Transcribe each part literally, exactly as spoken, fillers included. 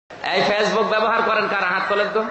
এই ফেসবুক ব্যবহার করেন কারা? হাত তোলেন তো।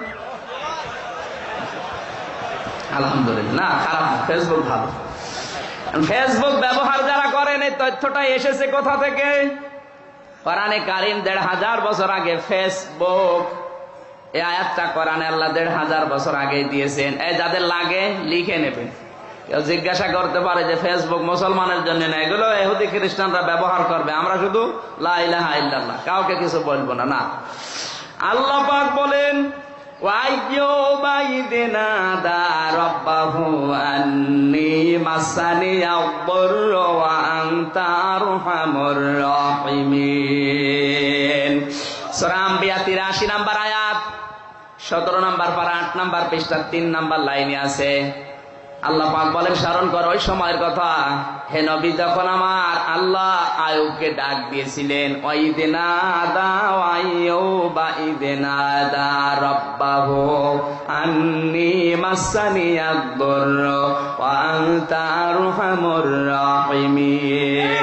আলহামদুলিল্লাহ, না খারাপ না, ফেসবুক ভালো। ফেসবুক ব্যবহার যারা করেন, এই তথ্যটা এসেছে কোথা থেকে? কোরআনে কারিম দেড় হাজার বছর আগে ফেসবুক, এই আয়াতটা কোরআনে আল্লাহ দেড় হাজার বছর আগে দিয়েছেন। এই যাদের লাগে লিখে নেবেন। কেউ জিজ্ঞাসা করতে পারে যে ফেসবুক মুসলমানের জন্য না, এগুলো ইহুদি খ্রিস্টানরা ব্যবহার করবে, আমরা শুধু লা ইলাহা ইল্লাল্লাহ, কাউকে কিছু বলবো না। না, আল্লাহ পাক বলেন ওয়াইয়ুবা ইযনা দা রাব্বাহু আন্নী মাসানিয়াদ-দুররু ওয়া আনতা আরহামুর রাহিমিন। সূরা আম্বিয়া তিরাশি নাম্বার আয়াত, সতেরো নাম্বার পারা, আট নাম্বার পৃষ্ঠা, তিন নাম্বার লাইনে আছে। আল্লাহ পাক বলেন স্মরণ করো ওই সময়ের কথা, হে নবী, যখন আমার আল্লাহ আয়ুবকে ডাক দিয়েছিলেন। ওয়াইদিনা দা ওয়াইয়ুবা ইযনা দা রাব্বাহু আন্নী মাসানিয়াদ-দুররু ওয়া আনতা আরহামুর রাহিমিন।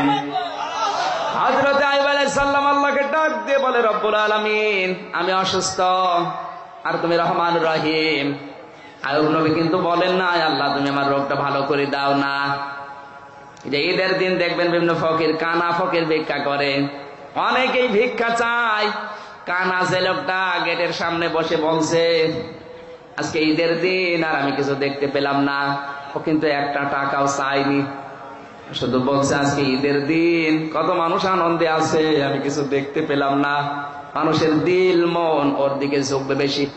হযরত আয়ুব আলাইহিস সালাম আল্লাহকে ডাক দিয়ে বলে, রব্বুল আলামিন, আমি অসুস্থ আর তুমি রহমানুর রহিম। আয়ুব নবী কিন্তু বলেন না আল্লাহ তুমি আমার রোগটা ভালো করে দাও না। যে ঈদের দিন দেখবেন বিভিন্ন ফকির, কানা ফকির ভিক্ষা করে, অনেকেই ভিক্ষা চায়। কানা যে লোকটা গেটের সামনে বসে বলছে আজকে ঈদের দিন আর আমি কিছু দেখতে পেলাম না, ও কিন্তু একটা টাকাও চাইনি, শুধু বলছে আজকে ঈদের দিন, কত মানুষ আনন্দে আছে, আমি কিছু দেখতে পেলাম না। মানুষের দিল মন ওর দিকে ঝুঁকবে বেশি।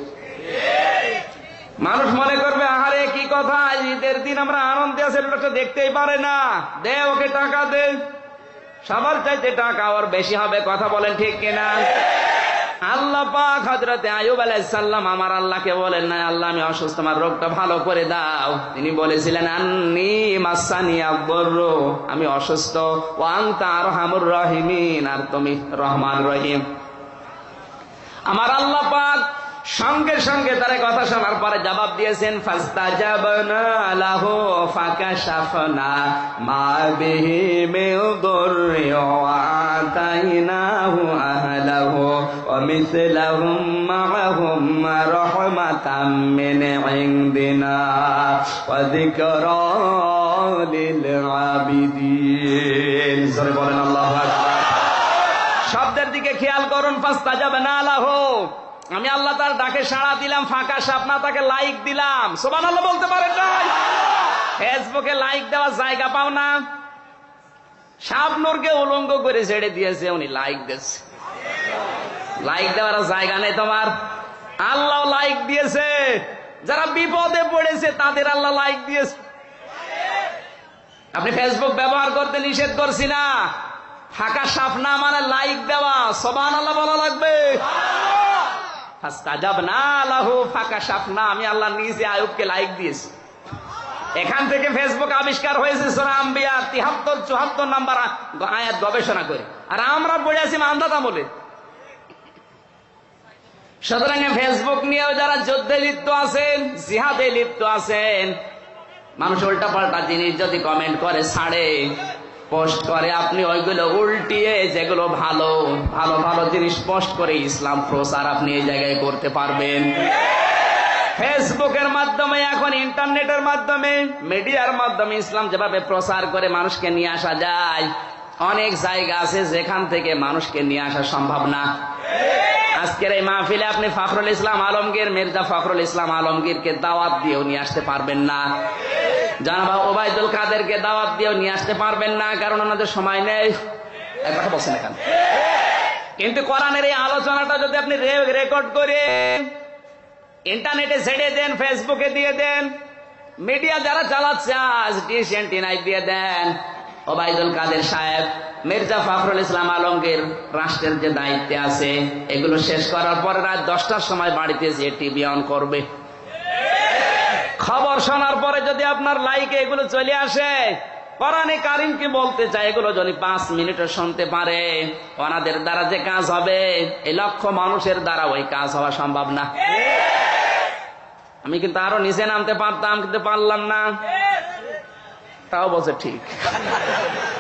মানুষ মনে করবে আহারে কি কথা, ঈদের দিন আমরা আনন্দে আছি, লোকটা দেখতেই পারে না, দে ওকে টাকা দে। সবার চাইতে টাকা ওর বেশি হবে, কথা বলেন ঠিক কিনা? আল্লাহ পাক হযরতে আইয়ুব আলাইহিস সালাম আমার আল্লাহকে বলেন না আল্লাহ আমি অসুস্থ, আমার রোগটা ভালো করে দাও। তিনি বলেছিলেন আন্নী মাসানিয়াদ-দুররু, আমি অসুস্থ, ওয়া আনতা আরহামুর রাহিমিন, আর তুমি রহমান রহিম। আমার আল্লাহ পাক সঙ্গে সঙ্গে তার কথা শোনার পরে জবাব দিয়েছেন, ফাস্তাজাবনা লাহু ফাকাশাফনা মা বিহি মিন দুররি ওয়া আতাইনাহু আহলাহু ওয়া মিসলাহুম মাআহুম রাহমাতাম মিন ইনদিনা ওয়া যিকরা লিল আবিদিন। জোরে বলেন আল্লাহু আকবার। শব্দের দিকে খেয়াল করুন, ফাস্তাজাবনা লাহু, আমি আল্লাহ তার ডাকে সাড়া দিলাম, ফাঁকা সাপনা তাকে লাইক দিলাম। সুবহানাল্লাহ বলতে পারেন না? ফেসবুকে লাইক দেওয়ার জায়গা পাও না, শাবনূরকে উলঙ্গ করে ছেড়ে দিয়েছে, উনি লাইক দিয়েছে। লাইক দেওয়ার জায়গা নেই তোমার, আল্লাহ লাইক দিয়েছে। যারা বিপদে পড়েছে তাদের আল্লাহ লাইক দিয়েছে। আপনি ফেসবুক ব্যবহার করতে নিষেধ করছি না, ফাঁকা সাপনা মানে লাইক দেওয়া। সুবহানাল্লাহ বলা লাগবে। ফাস্তাজাবনা লাহু ফাকাশাফনা, আমি আল্লাহ নিজে আইয়ুবকে লাইক দিয়েছি। এখান থেকে ফেসবুক আবিষ্কার হয়েছে সূরা আম্বিয়া তিহাত্তর চুয়াত্তর নাম্বার আয়াত গবেষণা করে, আর আমরা পড়ে আছি মান্দাতা বলে। সুতরাং ফেসবুক নিয়েও যারা যুদ্ধে লিপ্ত আছেন, জিহাদে লিপ্ত আছেন, মানুষ উল্টা পাল্টা জিনিস যদি কমেন্ট করে, ছাড়ে, পোস্ট করে, আপনি ওইগুলো উল্টিয়ে যেগুলো ভালো ভালো ভালো জিনিস পোস্ট করে ইসলাম প্রচার আপনি এই জায়গায় করতে পারবেন। ফেসবুকের মাধ্যমে, এখন ইন্টারনেটের মাধ্যমে, মিডিয়ার মাধ্যমে ইসলাম যেভাবে প্রচার করে মানুষকে নিয়ে আসা যায়, অনেক জায়গা আছে যেখান থেকে মানুষকে নিয়ে আসা সম্ভব না। আজকের এই মাহফিলে আপনি ফখরুল ইসলাম আলমগীর, মির্জা ফখরুল ইসলাম আলমগীরকে দাওয়াত দিয়েও নিয়ে আসতে পারবেন না, জানাবা ওবায়দুল কাদেরকে দাওয়াত দিয়েও নিয়ে আসতে পারবেন না, কারণ ওনাদের সময় নেই। এক কথা বলছেন এখানে। কিন্তু কোরআনের এই আলোচনাটা যদি আপনি রেকর্ড করে ইন্টারনেটে ছেড়ে দেন, ফেসবুকে দিয়ে দেন, মিডিয়া যারা চালাচ্ছে আজ ডিশ এন্টিনায় দিয়ে দেন, ওবায়দুল কাদের সাহেব, মির্জা ফখরুল ইসলাম আলমগীর রাষ্ট্রের যে দায়িত্বে আছে, এগুলো শেষ করার পরে রাত দশটার সময় বাড়িতে যে টিভি অন করবে, খবর শোনার পরে যদি আপনার লাইকে এগুলো চলে আসে, কোরআনে কারিম কি বলতে চায় এগুলো যদি পাঁচ মিনিটে শুনতে পারে, ওনাদের দ্বারা যে কাজ হবে এই লক্ষ মানুষের দ্বারা ওই কাজ হওয়া সম্ভব না। আমি কিন্তু আরো নিচে নামতে পারতাম, কিন্তু পারলাম না। তাও বলছে ঠিক।